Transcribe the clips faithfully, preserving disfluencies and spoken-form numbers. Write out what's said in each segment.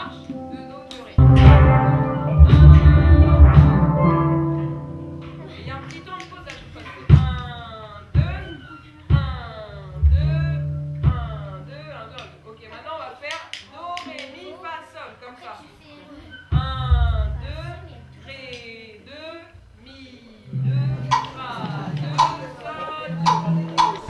marche, deux Do, deux Ré. Et il y a un petit temps de pause à chaque fois. un, deux, un, deux, un, deux, un, deux. Ok, maintenant on va faire Do, Ré, Mi, Fa, Sol, comme ça. un, deux, Ré, deux, Mi, deux, Fa, deux, Sol, deux.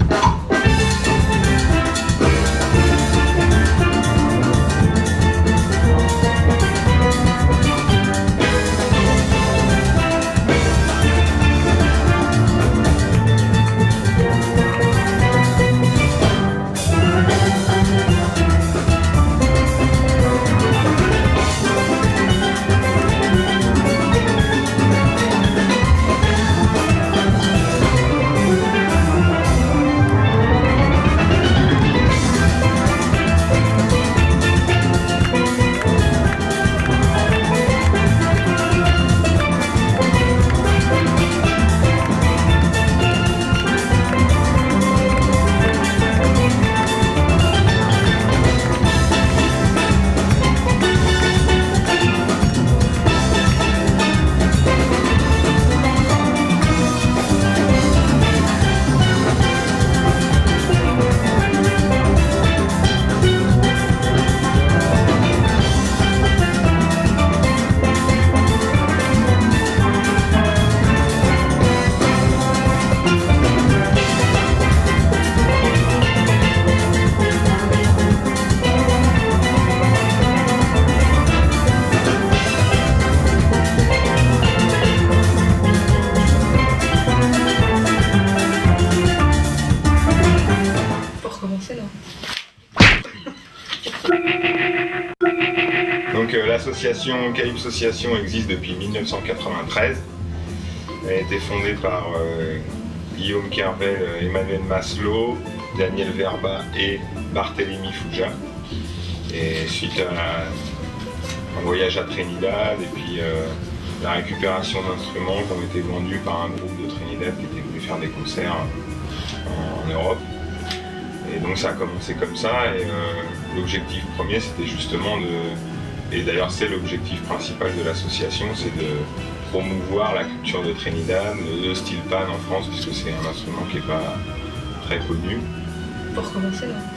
Donc euh, l'association Calypso Association existe depuis mille neuf cent quatre-vingt-treize. Elle a été fondée par euh, Guillaume Kervel, Emmanuel Maslow, Daniel Verba et Barthélemy Fouja. Et suite à un voyage à Trinidad et puis euh, la récupération d'instruments qui ont été vendus par un groupe de Trinidad qui était venu faire des concerts en, en Europe. Et donc ça a commencé comme ça et euh, l'objectif premier c'était justement de, et d'ailleurs c'est l'objectif principal de l'association, c'est de promouvoir la culture de Trinidad, le style pan en France puisque c'est un instrument qui n'est pas très connu. Pour commencer là.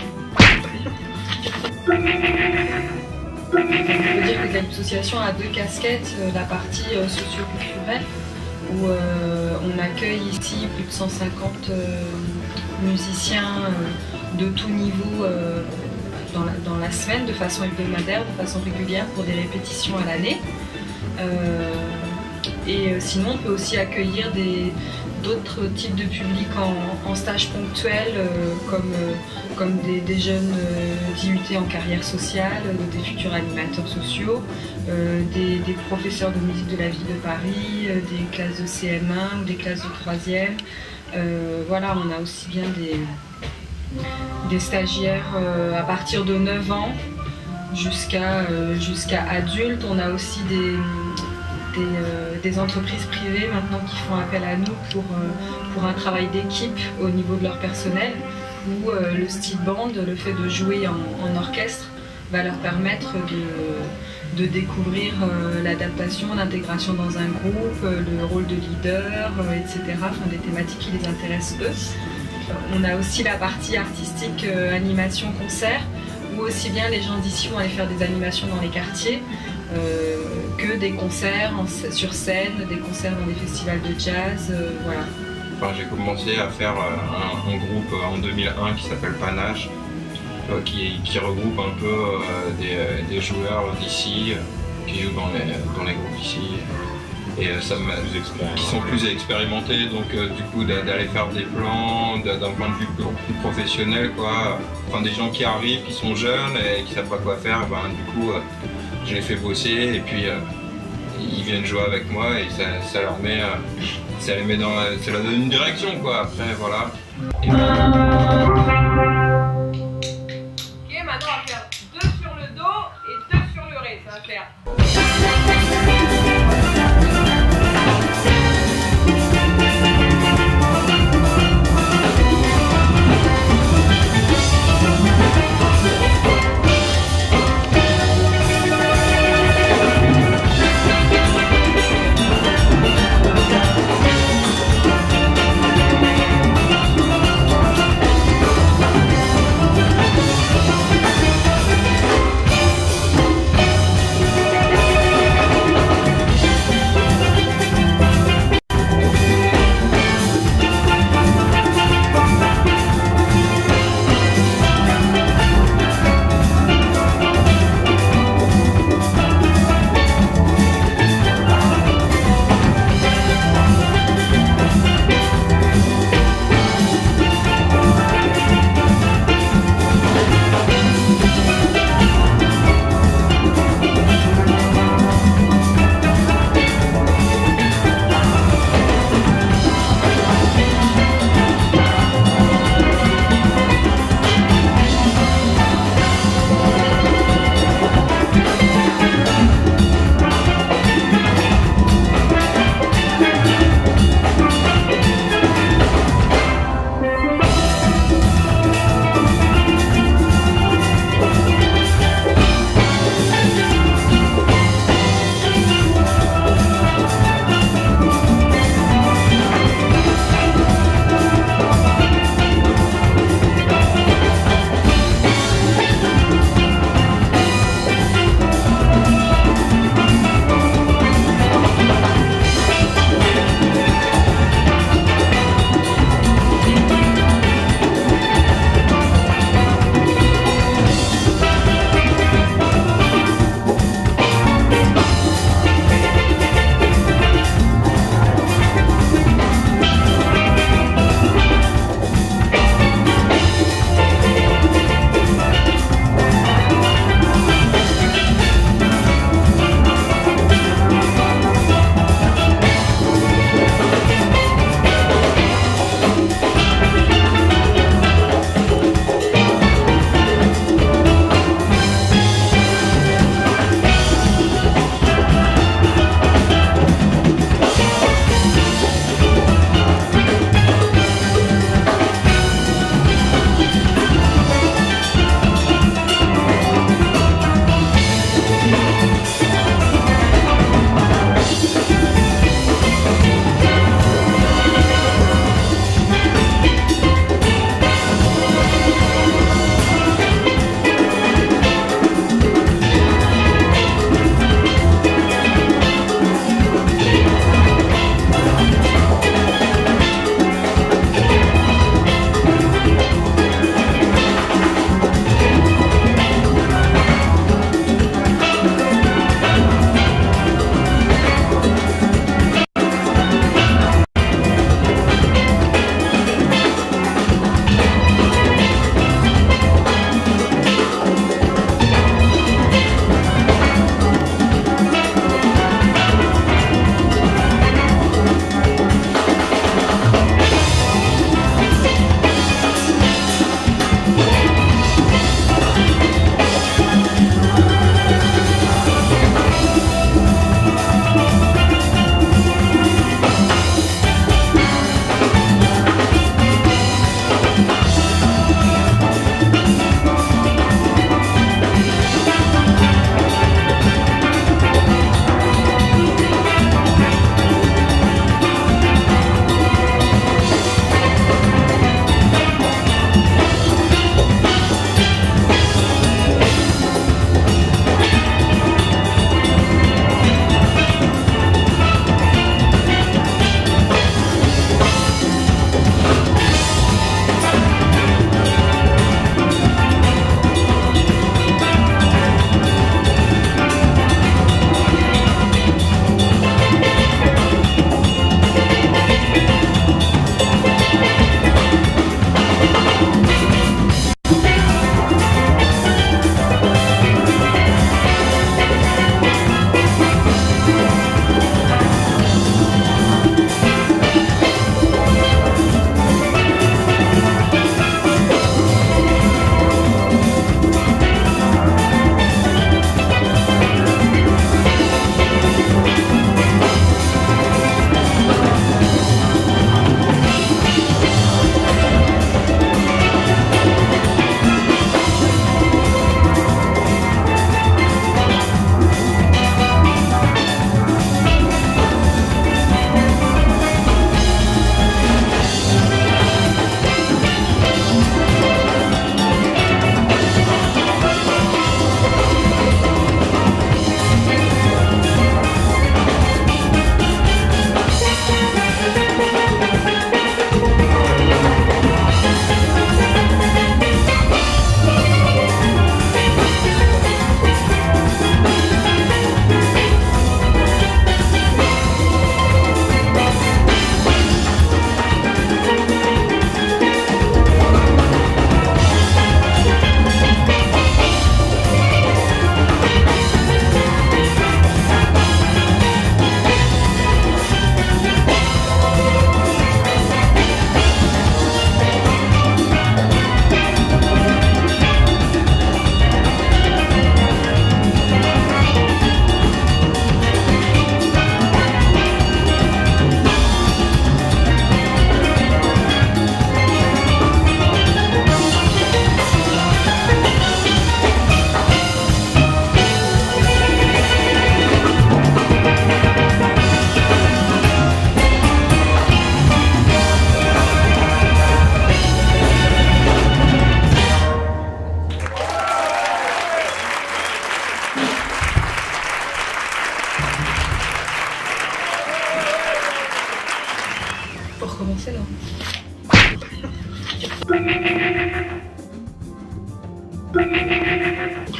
On peut dire que l'association a deux casquettes, la partie socio-culturelle où euh, on accueille ici plus de cent cinquante euh, musiciens euh, de tout niveau euh, dans, la, dans la semaine, de façon hebdomadaire, de façon régulière pour des répétitions à l'année. Euh, et euh, sinon on peut aussi accueillir des d'autres types de publics en, en stage ponctuel euh, comme, euh, comme des, des jeunes euh, D U T en carrière sociale, euh, des futurs animateurs sociaux, euh, des, des professeurs de musique de la ville de Paris, euh, des classes de C M un ou des classes de troisième. Euh, voilà, on a aussi bien des, des stagiaires euh, à partir de neuf ans jusqu'à euh, jusqu'à adultes. On a aussi des Des, euh, des entreprises privées maintenant qui font appel à nous pour, euh, pour un travail d'équipe au niveau de leur personnel où euh, le style band, le fait de jouer en, en orchestre va leur permettre de, de découvrir euh, l'adaptation, l'intégration dans un groupe, euh, le rôle de leader, euh, et cetera. Enfin, des thématiques qui les intéressent eux. Euh, on a aussi la partie artistique, euh, animation, concert, où aussi bien les gens d'ici vont aller faire des animations dans les quartiers, Euh, que des concerts en, sur scène, des concerts dans des festivals de jazz, euh, voilà. Enfin, j'ai commencé à faire euh, un, un groupe en deux mille un qui s'appelle Panache, euh, qui, qui regroupe un peu euh, des, des joueurs d'ici, euh, qui jouent dans les, dans les groupes ici, et euh, ça qui sont plus expérimentés, donc euh, du coup d'aller faire des plans d'un point de vue plus professionnel, quoi. Enfin, des gens qui arrivent, qui sont jeunes et qui savent pas quoi faire, ben, du coup euh, je les fais bosser et puis euh, ils viennent jouer avec moi et ça, ça leur met, euh, ça les met dans, ça leur donne une direction, quoi. Après voilà. Et puis... Ok, maintenant on va faire deux sur le Do et deux sur le Ré, ça va faire.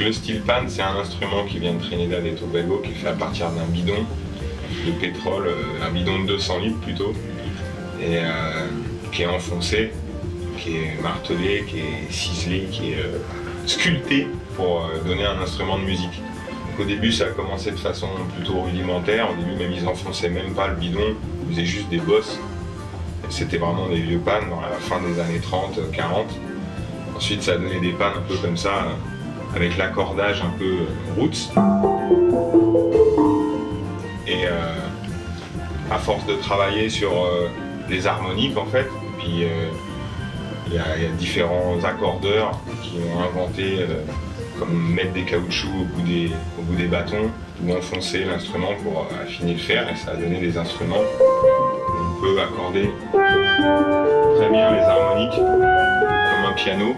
le steel pan, c'est un instrument qui vient de Trinidad et Tobago, qui est fait à partir d'un bidon de pétrole, un bidon de deux cents litres plutôt, et euh, qui est enfoncé, qui est martelé, qui est ciselé, qui est euh, sculpté pour euh, donner un instrument de musique. Donc, au début, ça a commencé de façon plutôt rudimentaire. Au début, même ils enfonçaient même pas le bidon, ils faisaient juste des bosses. C'était vraiment des vieux pans dans la fin des années trente, quarante. Ensuite, ça a donné des pannes un peu comme ça, avec l'accordage un peu roots. Et euh, à force de travailler sur euh, les harmoniques, en fait, puis euh, il y, y a différents accordeurs qui ont inventé euh, comme mettre des caoutchoucs au bout des, au bout des bâtons ou enfoncer l'instrument pour affiner le fer, et ça a donné des instruments où on peut accorder très bien les harmoniques comme un piano.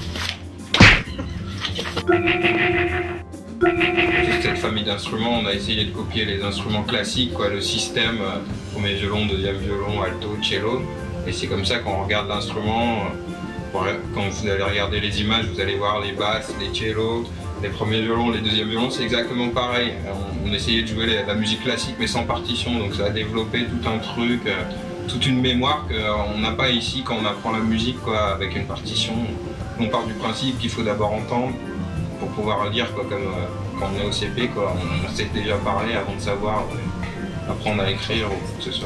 Toute cette famille d'instruments, on a essayé de copier les instruments classiques, quoi, le système, euh, premier violon, deuxième violon, alto, cello. Et c'est comme ça qu'on regarde l'instrument. Euh, quand vous allez regarder les images, vous allez voir les basses, les cellos, les premiers violons, les deuxièmes violons, c'est exactement pareil. On, on essayait de jouer les, la musique classique mais sans partition, donc ça a développé tout un truc, euh, toute une mémoire qu'on n'a pas ici quand on apprend la musique, quoi, avec une partition. On part du principe qu'il faut d'abord entendre pour pouvoir le dire, quoi, comme euh, quand on est au C P, quoi, on, on sait déjà parler avant de savoir euh, apprendre à écrire ou quoi que ce soit.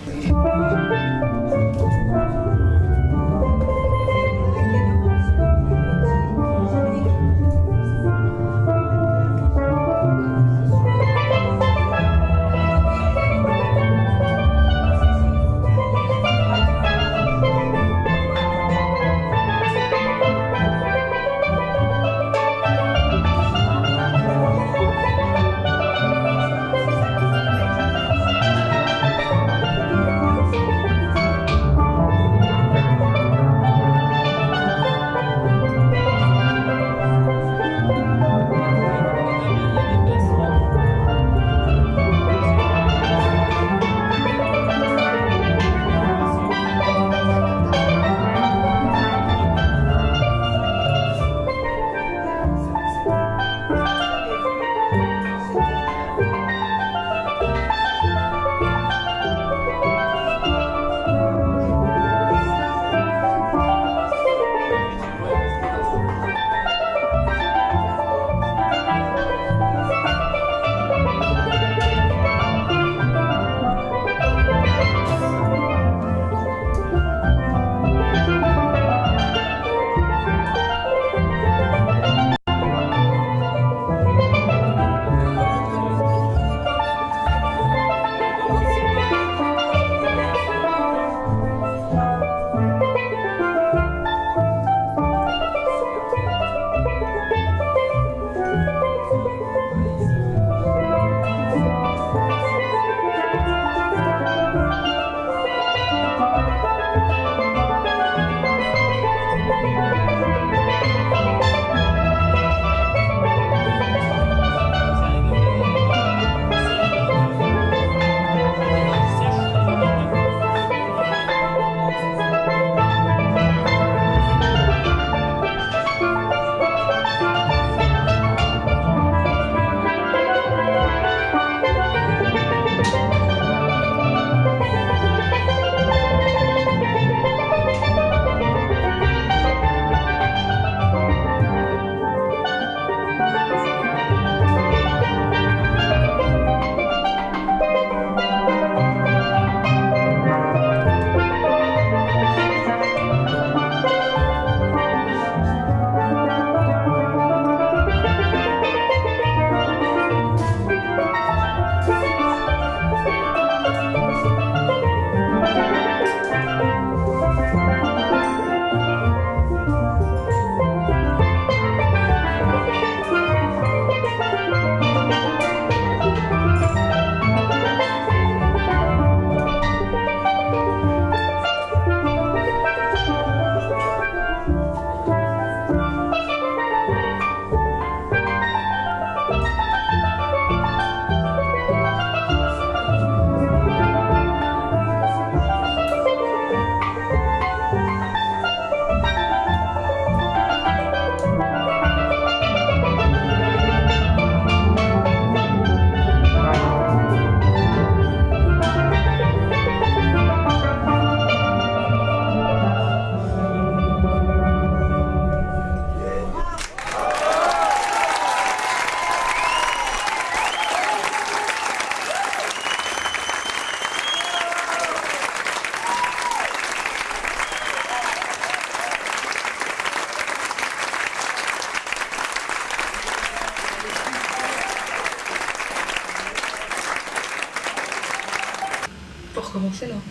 Pour commencer là.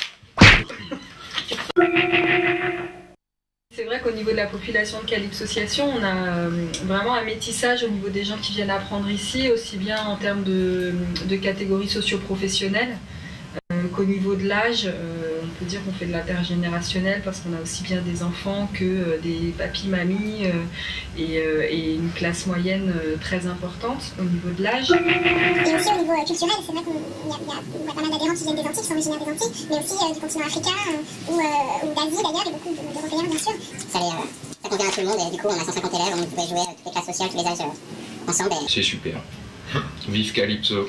C'est vrai qu'au niveau de la population de Calypsociation, on a vraiment un métissage au niveau des gens qui viennent apprendre ici, aussi bien en termes de, de catégories socio-professionnelles euh, qu'au niveau de l'âge. Euh, peut dire qu'on fait de l'intergénérationnel parce qu'on a aussi bien des enfants que euh, des papis, mamies euh, et, euh, et une classe moyenne euh, très importante au niveau de l'âge. Et aussi au niveau euh, culturel, c'est vrai qu'il y, y a pas mal d'adhérents qui viennent des Antilles, qui sont originaires des Antilles, mais aussi euh, du continent africain euh, ou, euh, ou d'Asie d'ailleurs, et beaucoup d'Européens bien sûr. Ça, les, euh, ça convient à tout le monde et du coup on a cent cinquante élèves, on pouvait jouer euh, toutes les classes sociales, tous les âges euh, ensemble. Et... C'est super. Vive Calypso.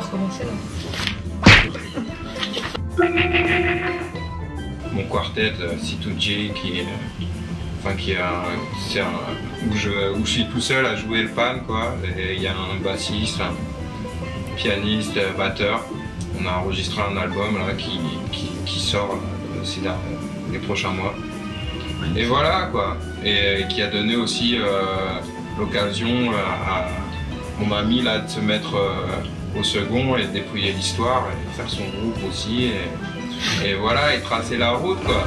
recommencer là. Mon quartet C deux J qui est, enfin qui est un, c'est un, où je où je suis tout seul à jouer le pan quoi. Et il y a un bassiste, un pianiste, batteur. On a enregistré un album là qui qui, qui sort ces les prochains mois. Et voilà quoi. Et qui a donné aussi euh, l'occasion à, à mon ami là de se mettre euh, au second et de dépouiller l'histoire et faire son groupe aussi. Et, Et voilà, et tracer la route quoi.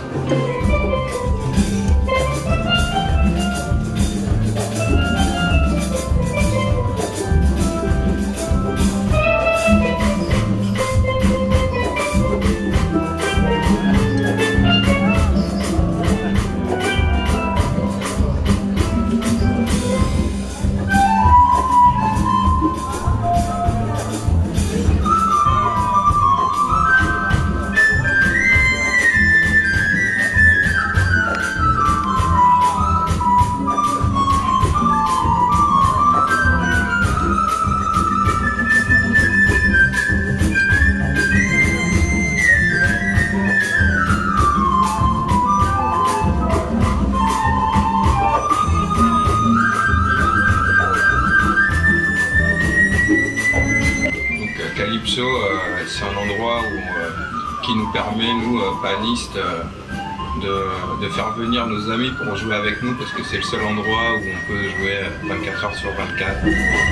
Calypso, euh, c'est un endroit où, euh, qui nous permet, nous, euh, panistes, euh, de, de faire venir nos amis pour jouer avec nous parce que c'est le seul endroit où on peut jouer vingt-quatre heures sur vingt-quatre.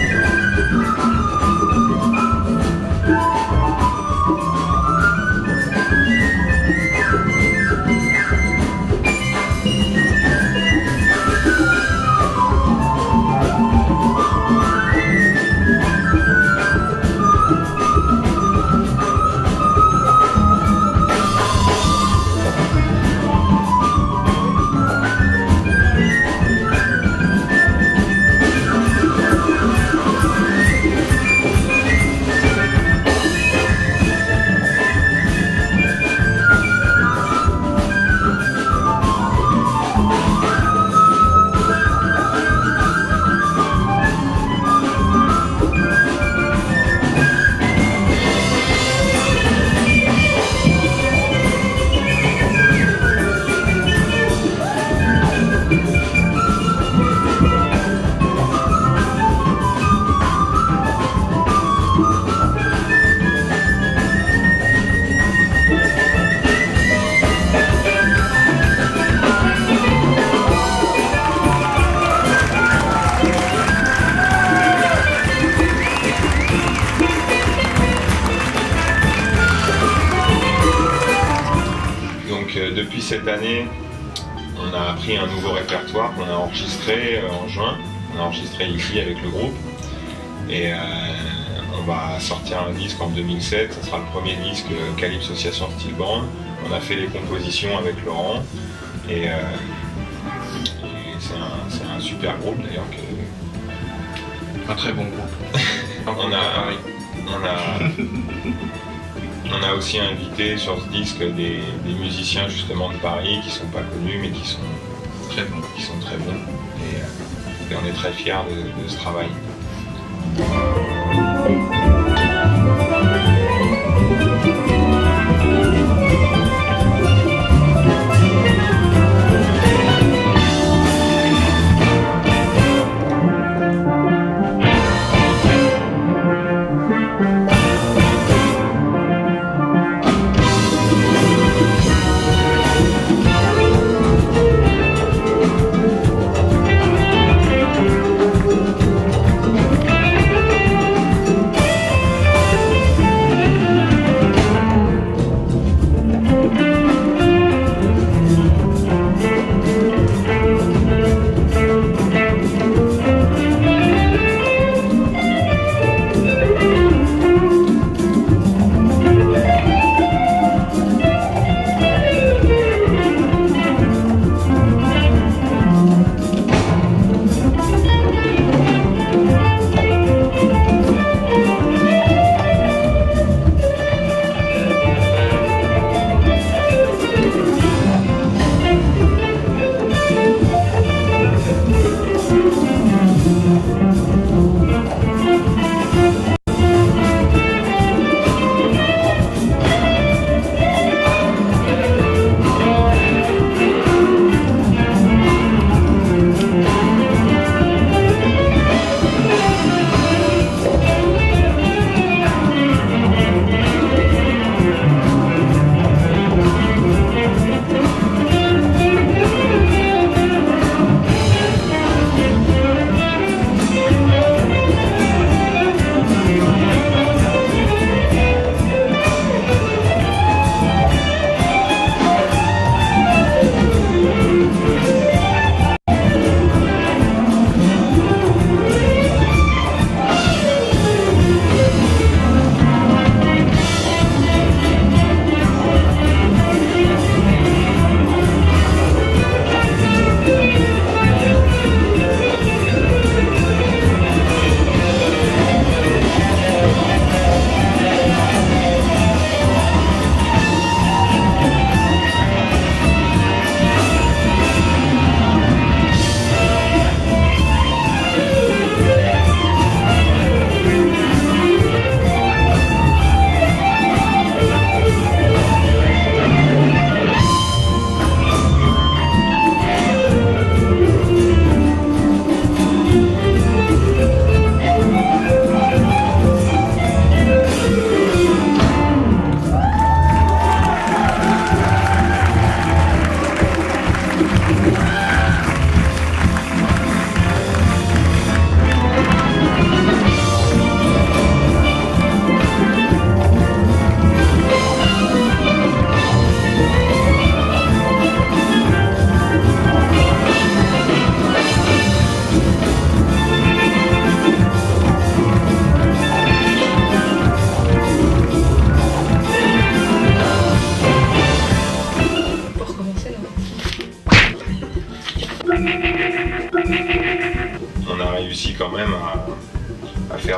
Depuis cette année, on a appris un nouveau répertoire qu'on a enregistré en juin. On a enregistré ici avec le groupe. Et euh, on va sortir un disque en deux mille sept. Ce sera le premier disque Calypso Association Steel Band. On a fait les compositions avec Laurent. Et, euh, et c'est un, un super groupe d'ailleurs. Un très bon groupe. on a, on a On a aussi invité sur ce disque des, des musiciens justement de Paris qui ne sont pas connus mais qui sont très bons, qui sont très bons. Et, euh, et on est très fiers de, de ce travail.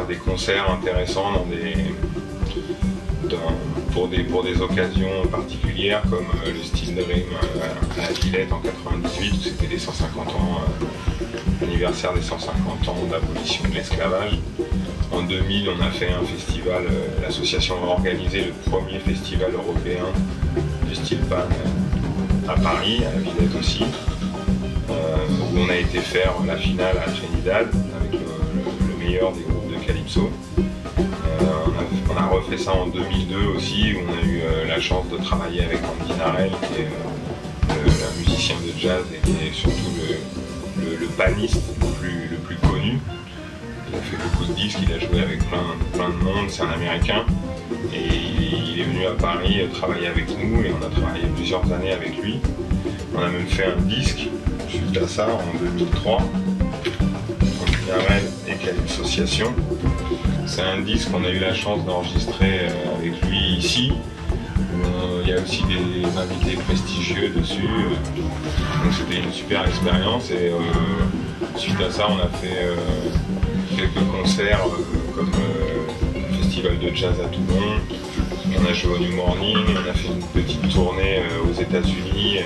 des concerts intéressants dans des, dans, pour, des, pour des occasions particulières comme euh, le Steel Dream euh, à la Villette en quatre-vingt-dix-huit où c'était les cent cinquante ans, euh, anniversaire des cent cinquante ans d'abolition de l'esclavage. En deux mille, on a fait un festival, euh, l'association a organisé le premier festival européen du steel pan euh, à Paris, à la Villette aussi, euh, où on a été faire la finale à Trinidad avec le, le, le meilleur des groupes de Calypso. Euh, on, a, on a refait ça en deux mille deux aussi, où on a eu euh, la chance de travailler avec Andy Narell, qui est euh, le, un musicien de jazz et qui est surtout le, le, le paniste le plus, le plus connu. Il a fait beaucoup de disques, il a joué avec plein, plein de monde, c'est un Américain. Et il est venu à Paris travailler avec nous et on a travaillé plusieurs années avec lui. On a même fait un disque suite à ça en deux mille trois, Andy Narell et Calypso Association. C'est un disque qu'on a eu la chance d'enregistrer avec lui ici. Il y a aussi des invités prestigieux dessus. Donc c'était une super expérience et euh, suite à ça on a fait euh, quelques concerts euh, comme euh, le festival de jazz à Toulon, on a joué au New Morning, on a fait une petite tournée euh, aux États-Unis.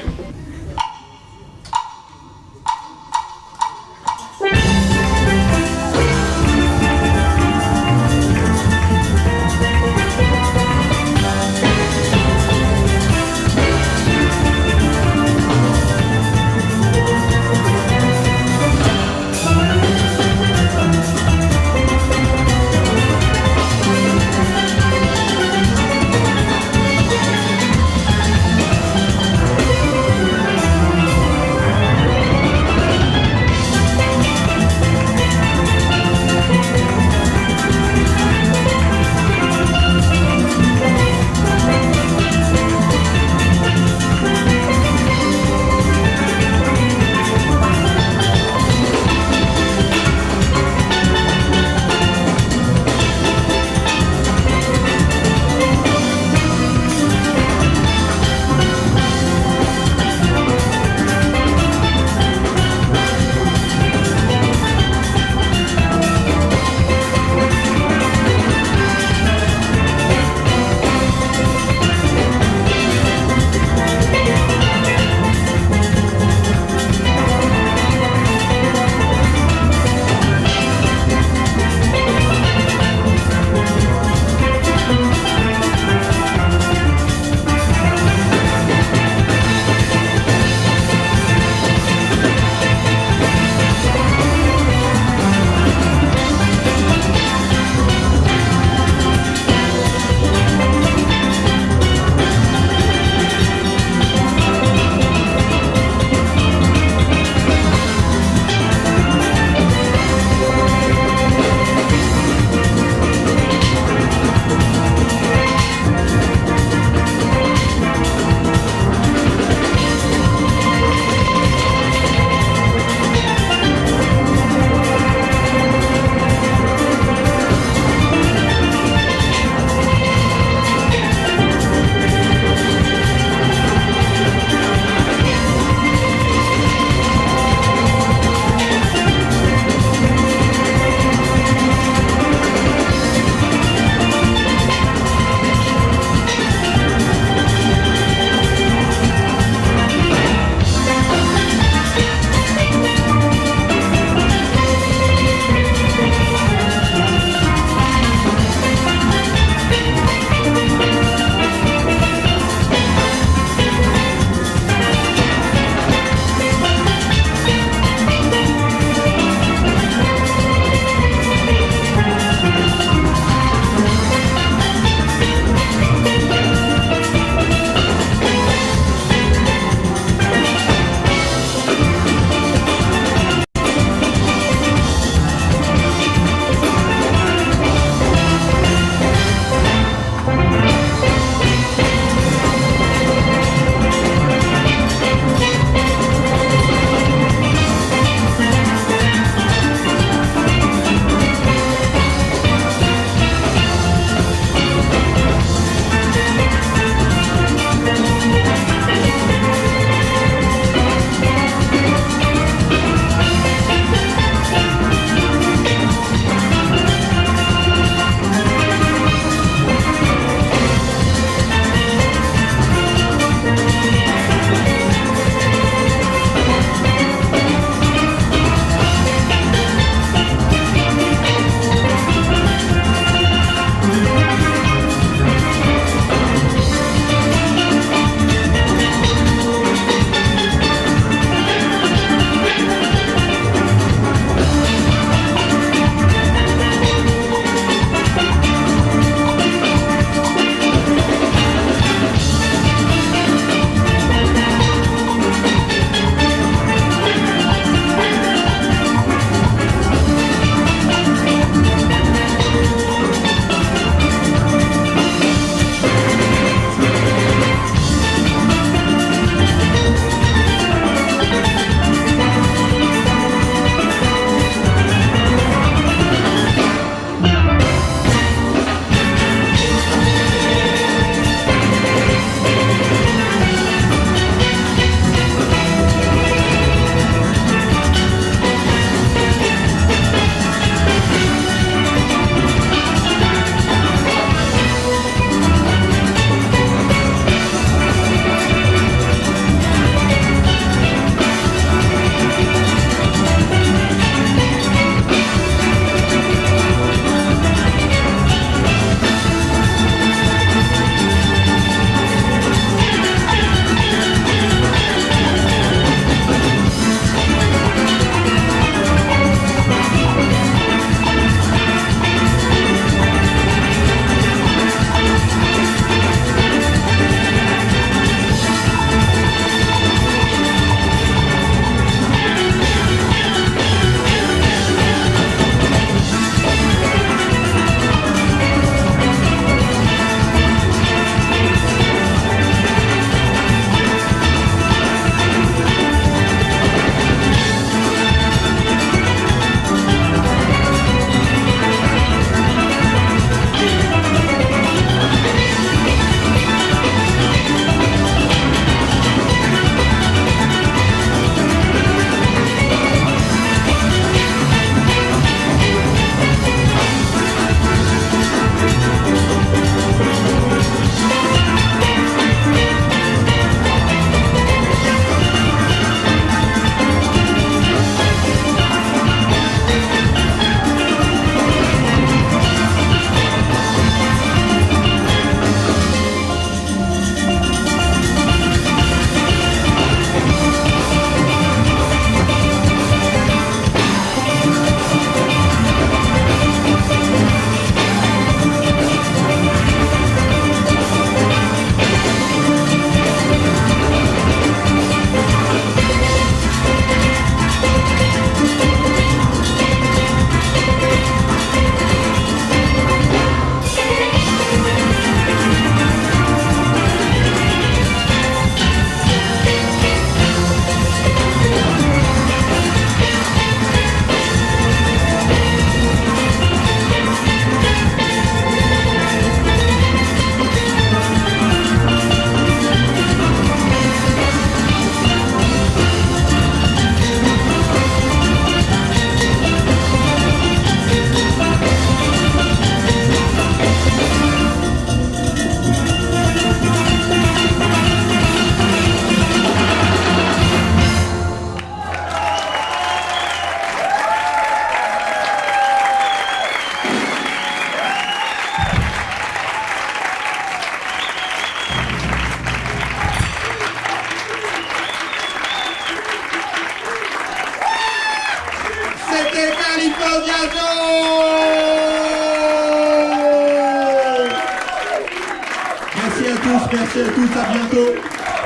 tous, merci à tous, à bientôt.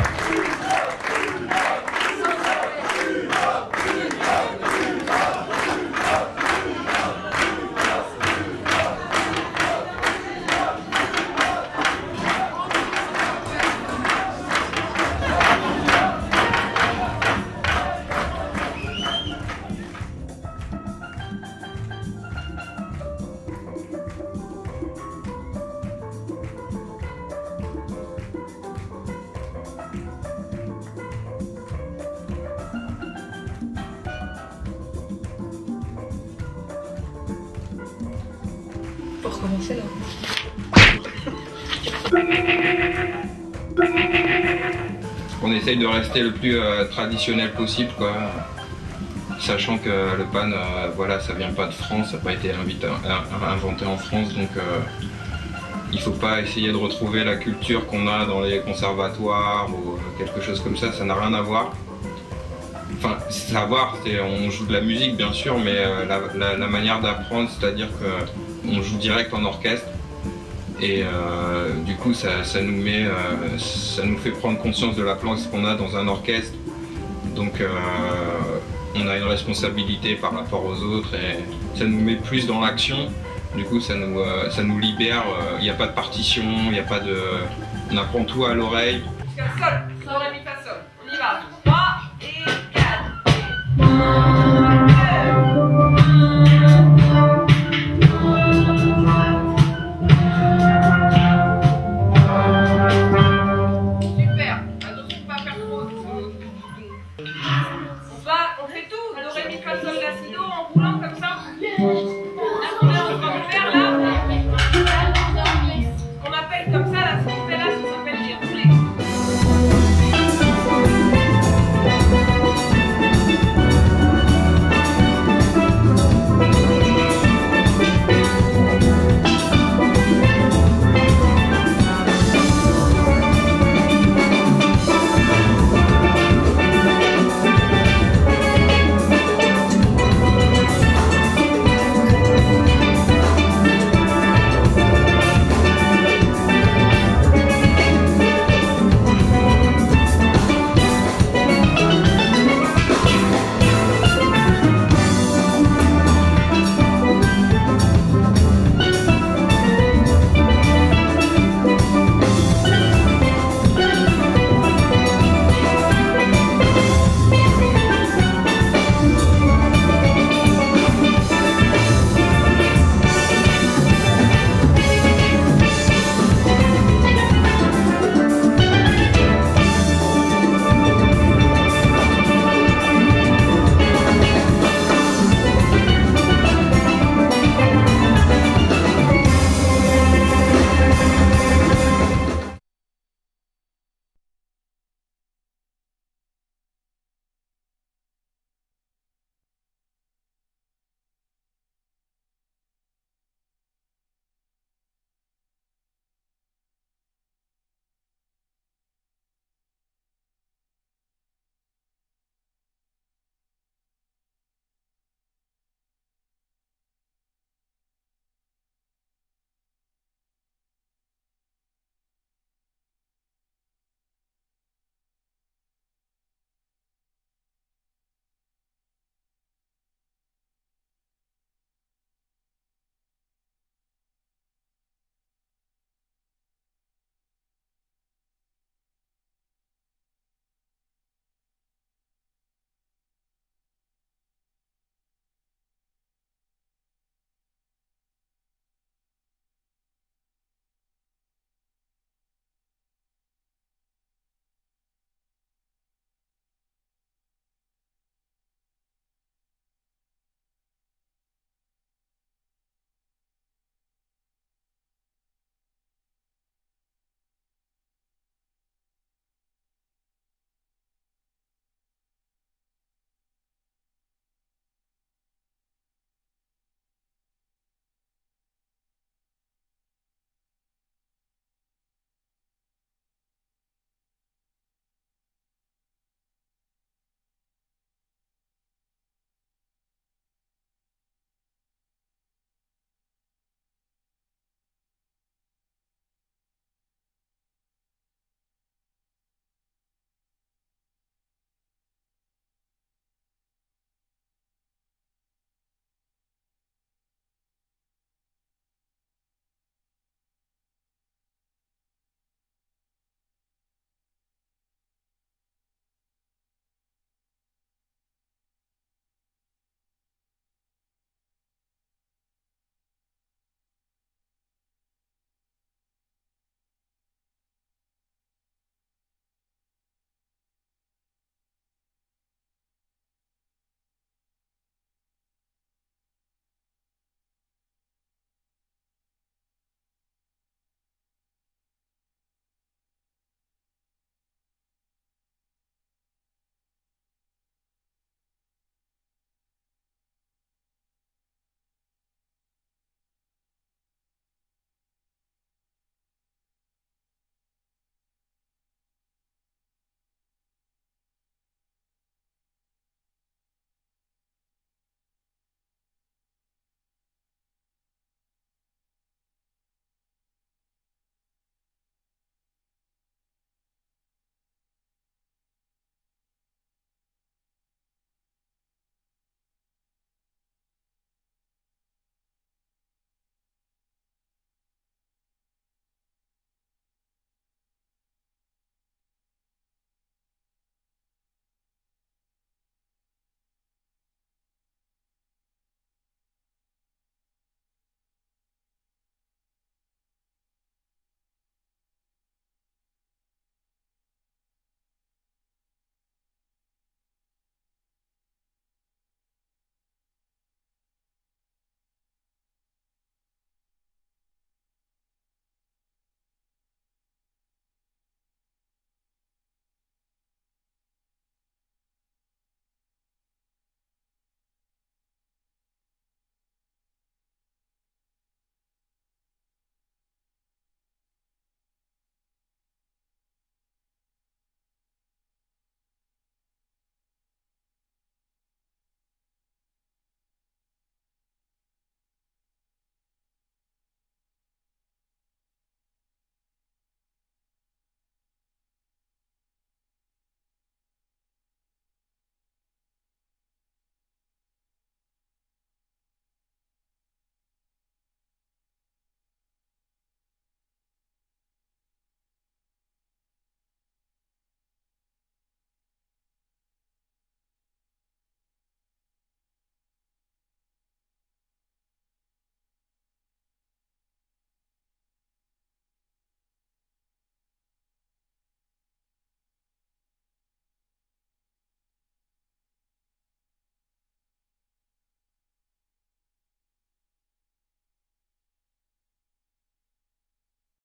Pour commencer là. On essaye de rester le plus euh, traditionnel possible, quoi. Sachant que le pan, euh, voilà, ça vient pas de France, ça n'a pas été invité, euh, inventé en France, donc euh, il faut pas essayer de retrouver la culture qu'on a dans les conservatoires ou quelque chose comme ça, ça n'a rien à voir. Enfin, savoir, c'est on joue de la musique bien sûr, mais euh, la, la, la manière d'apprendre, c'est-à-dire qu'on joue direct en orchestre. Et euh, du coup, ça, ça, nous met, euh, ça nous fait prendre conscience de la place qu'on a dans un orchestre. Donc, euh, on a une responsabilité par rapport aux autres et ça nous met plus dans l'action. Du coup, ça nous, euh, ça nous libère. Il n'y a pas de partition, il n'y a pas de. On apprend tout à l'oreille. Jusqu'à sol, sol,